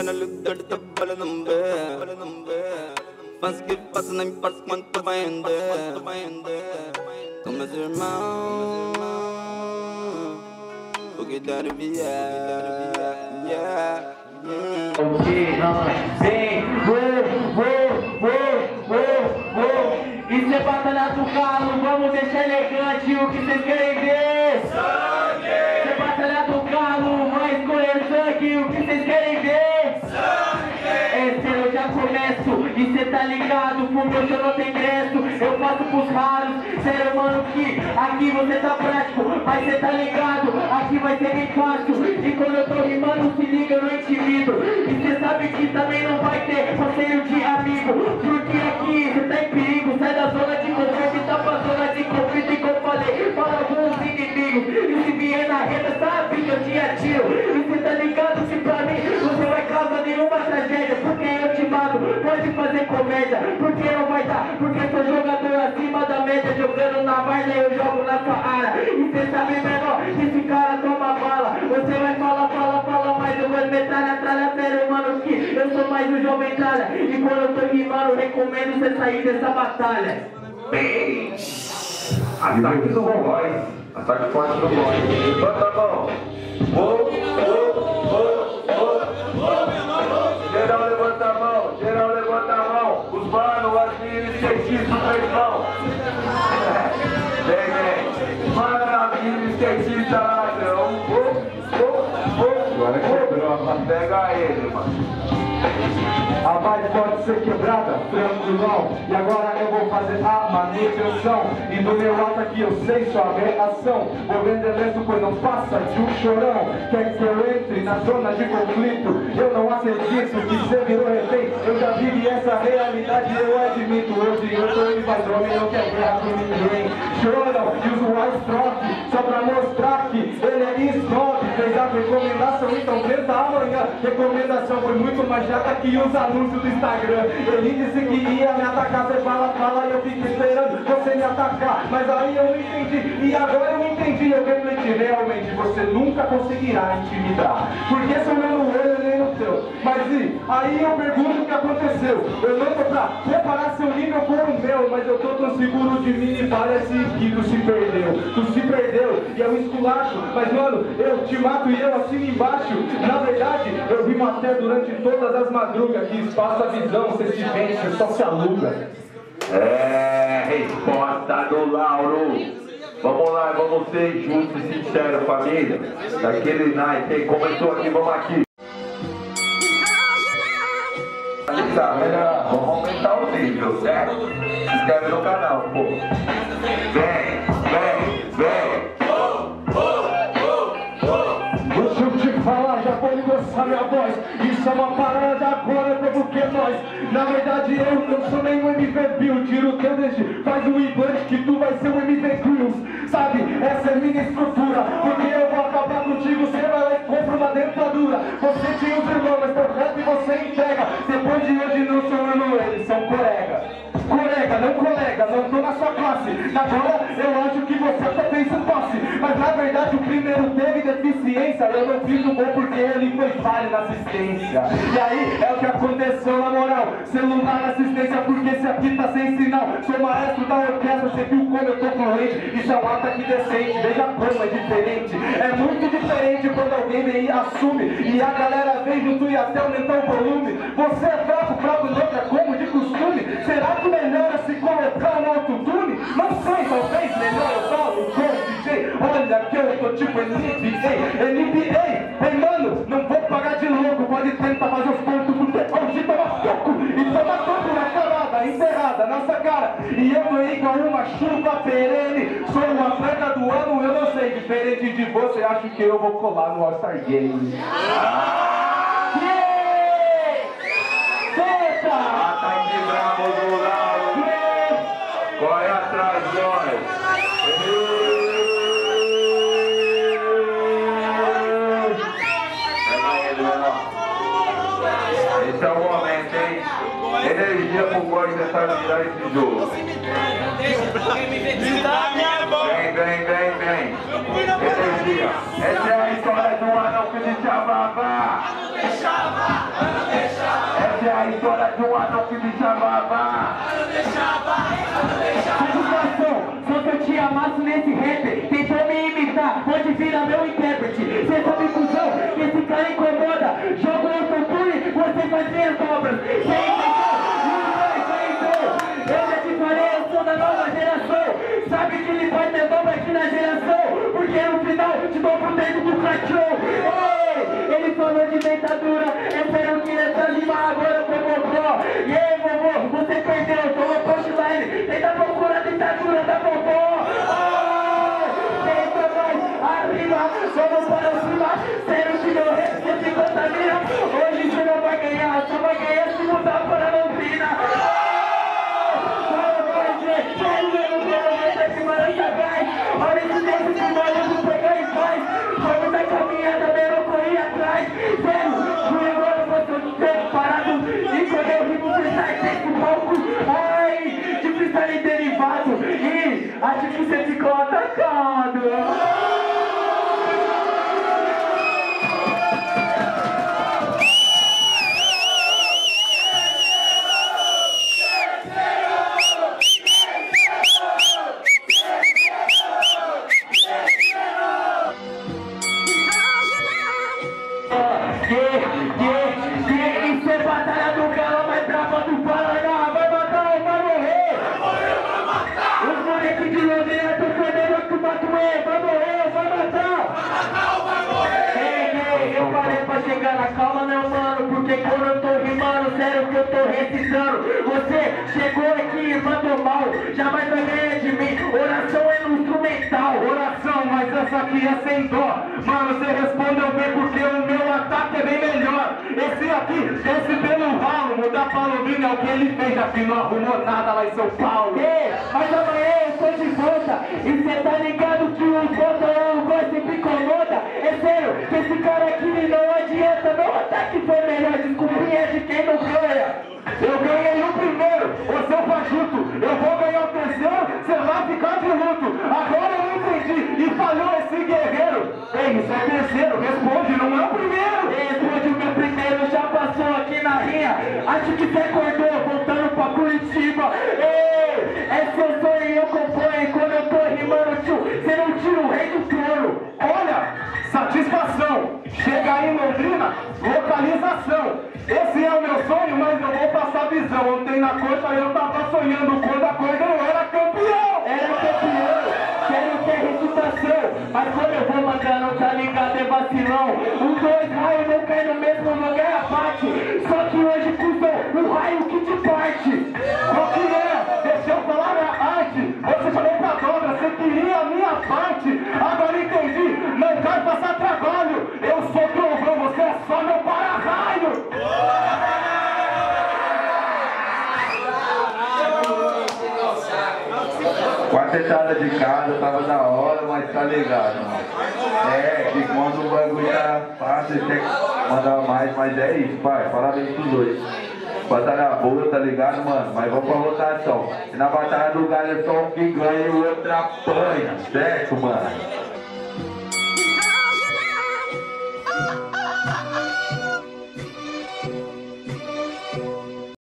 Canalugada balanambe. Faz que passa nem passa quanto vai andar. Toma as irmãos. O que dá de Isso é batalha do galo, vamos deixar elegante o que vocês querem ver. Sangue! Isso é batalha do galo, vai escolher sangue, o que vocês querem ver. Sangue! Esse eu já começo, e cê tá ligado, porque hoje eu não tenho ingresso. Eu faço pros raros, sério mano que aqui você tá prático, mas cê tá ligado, aqui vai ser bem fácil. E quando eu tô rimando, se liga, eu não intimido. E cê sabe que também não vai ter conselho de amigo, porque aqui cê tá em perigo. Sai da zona de conforto e tá pra zona de conflito. E como eu falei, fala alguns inimigos. E se vier na reta, sabe que eu te atiro. E cê tá ligado que pra mim você vai causar nenhuma tragédia, porque eu te mato, pode fazer comédia, porque não vai dar, porque sou jogador acima da média. Jogando na Varda eu jogo na sua área. E cê sabe menor que esse cara toma bala. Você vai falar, mas eu vou metralha, tralha, sério mano que eu sou mais um jovem tralha. E quando eu tô rimando, recomendo você sair dessa batalha. Bem, ataque do Mongóis, ataque forte do Mongóis. Levanta a mão. Geral levanta a mão, geral levanta a mão. Os manos, as meninas, skatistas, três mãos. Vem. Mano, as meninas, skatistas, ladrão. Agora quebrou, pega ele, mano. A vibe pode ser quebrada, tranquilão. E agora eu vou fazer a manutenção. E do meu lado aqui eu sei sua reação. Vou vender lenço, pois não passa de um chorão. Quer que eu entre na zona de conflito? Eu não acredito que você virou refém. Eu já vivi essa realidade, eu admito. Hoje eu tô indo mais homem, não quero guerra com ninguém. Choram e uso o ice só pra mostrar que ele é snob. Fez a recomendação, então tenta amanhã. Recomendação foi muito mais chata que os anúncios do Instagram. Ele disse que ia me atacar, você fala, e eu fico esperando você me atacar. Mas aí eu não entendi, e agora eu entendi. Eu refleti, realmente você nunca conseguirá intimidar, porque seu meu no olho nem no teu. Mas e aí eu pergunto o que aconteceu. Eu não tô pra preparar seu nível com o meu, mas eu tô tão seguro de mim e parece que tu se perdeu. Tu se perdeu e eu esculacho, mas mano, eu te mato e eu assino embaixo. Na verdade, eu rimo até durante todas as madrugas. Que espaço a visão, você se vende, só se aluga. É, resposta do Lauro. Vamos lá, vamos ser justos e sinceros, família. Daquele night, quem começou aqui, vamos aqui. Vamos aumentar o nível, certo? Se inscreve no canal, pô. Vem. Deixa eu te falar, já pode gostar minha voz. Isso é uma parada agora, porque nós. Na verdade eu não sou nem um MV Bill. Tira o teu desde, faz um implante que tu vai ser um MV Grills. Sabe, essa é minha estrutura. Porque eu vou acabar contigo, você vai lá e compra uma dentadura. Você tinha os irmãos, mas teu rap você entrega. Depois de hoje não sou irmão, eles são colega. Colega, não tô na sua classe. Agora eu acho que você até fez um passe. Mas na verdade o primeiro teve deficiência. Eu não fiz o gol porque ele foi falho na assistência. E aí é o que aconteceu na moral. Celular na assistência porque esse aqui tá sem sinal. Sou maestro da orquestra, você viu como eu tô fluente. Isso é um ataque decente, veja como é diferente. É muito diferente quando alguém vem e assume. E a galera vem junto e até aumentar o volume. Você é fraco, não é como de costume. Será que melhor é se colocar no autotune? Não sei, talvez melhor eu falo com o DJ. Olha que eu tô tipo NBA. Ei mano, não vou pagar de louco. Pode tentar fazer os pontos porque hoje toma pouco. E toma toco na calada, enterrada, nossa cara. E eu tô igual uma chuva perene. Sou o atleta do ano, eu não sei. Diferente de você, acho que eu vou colar no All-Star Game. Ataque bravo do Lauro. Corre atrás, nós. Esse é o momento, hein? Energia pro Góis tentar virar esse jogo. Vem. Energia. Essa é a história do anão que deixava. história de um anão que me chamava. Satisfação, só que eu te amasso nesse rapper. Tentou me imitar, pode virar meu intérprete. Cê sabe, cuzão, que esse cara incomoda. Joga o autotune, você faz minhas obras. Cê entendeu? Eu já te falei, eu sou da nova geração. Sabe que ele faz minhas obras aqui na geração. Porque no final te dou pro dentro do cachorro. Ei, ele falou de dentadura. Eu quero que essa rima agora foi vovó. E aí, vovô, você perdeu, toma punchline. Tenta procurar a dentadura da vovó. Tenta mais arriba, vamos para cima. Sério que meu rap você se contamina. Hoje você não vai ganhar, só vai ganhar se mudar para a Londrina. Olha esse tempo que maluco pegar e faz. Vamos da caminhada, mesmo correr atrás. Sério, o negócio passou de tempo parado. E quando eu vi você sai desse palco, ai, de freestyle derivado. E acho que você ficou atacado. Isso é batalha do galo mais brava do Paraná. Vai matar ou vai morrer? Vai matar! Os moleques de Londrina tão sabendo que o Matuê vai morrer ou vai matar? Vai matar ou vai morrer? Ei, eu parei pra chegar na calma, meu mano. Porque quando eu tô rimando, sério que eu tô recitando. Você chegou aqui e mandou mal, jamais vai ganhar de mim. Oração é no instrumental. Oração, mas essa aqui é sem dó. Mano, você respondeu bem porque o meu ataque é bem melhor. Esse aqui, esse pelo ralo, mudar pra Londrina é o que ele fez, já que não arrumou nada lá em São Paulo. Ei, mas amanhã eu tô de volta. E cê tá ligado que o botão sempre incomoda. É sério, que esse cara aqui não adianta. Meu ataque foi melhor, desculpinha de quem não ganha. Eu ganhei o primeiro, ô seu fajuto. Eu vou ganhar o terceiro, você vai ficar de luto. Agora eu entendi, e falhou esse guerreiro. Ei, isso é terceiro, responde, não é o primeiro. Responde, o meu primeiro já passou aqui na rinha. Acho que você acordou, voltando pra Curitiba. Ei, é seu sonho e eu acompanho. Quando eu tô rimando, tio, você não tira o rei do trono. Olha, satisfação. Chega aí em Londrina, localização. Esse é o meu sonho, mas não vou passar visão. Ontem na coxa eu tava sonhando. Quando acordei eu era campeão. Era campeão, sério que é reputação. Mas quando eu vou mandar, não tá ligado, é vacilão. Os dois raios não caem no mesmo lugar, abate. Só que hoje, cuzão, um raio que te parte. Qual que é? Deixa eu falar minha arte. Você falou pra dobra, você queria a minha parte. Agora entendi, não quero passar trabalho. Eu sou trovão, você é só meu para-raio. Quartetada de casa tava da hora, mas tá ligado, mano. É, que quando o bagulho tá fácil, tem que mandar mais, mas é isso, pai. Parabéns pros dois. Batalha boa, tá ligado, mano? Mas vamos pra votação. E na batalha do galho é só um que ganha e o outro apanha, certo, mano?